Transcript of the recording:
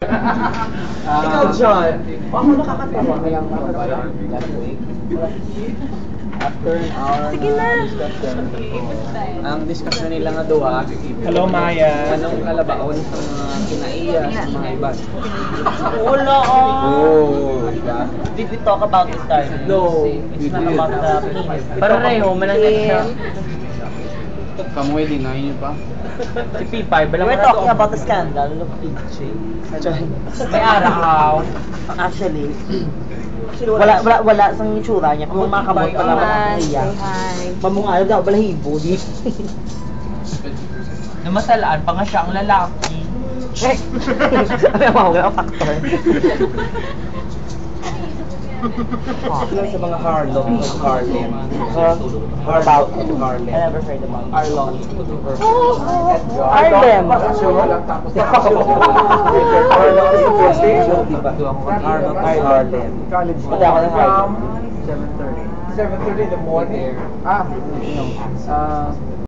Ikaw, John. Ako nakakatawa ka lang last week. After an hour Sige na. discussion, ang discussion nila nga duha, Hello, Maya. anong kalabaon sa mga kinaiya sa mga iba. Wala Oh, diba? Did we talk about this time? No, It's we not didn't. about the penis. Pareho, manangay siya. Kamoy, deny niyo pa? Si P5, We were talking about the scandal of PJ. May araw. Actually, wala sang itsura niya. Kung makamot pa naman niya. Pamungalo daw, balahibo. Namasalaan pa nga siya ang lalaki. Ano yung mga factor? Ilan sa mga Harlem? Harlem. About Harlem. I never heard about Arlon. Harlem. Arlon is the first station, di ba? Arlon is Harlem. College Pati ako ng Harlem. 7:30 in the morning.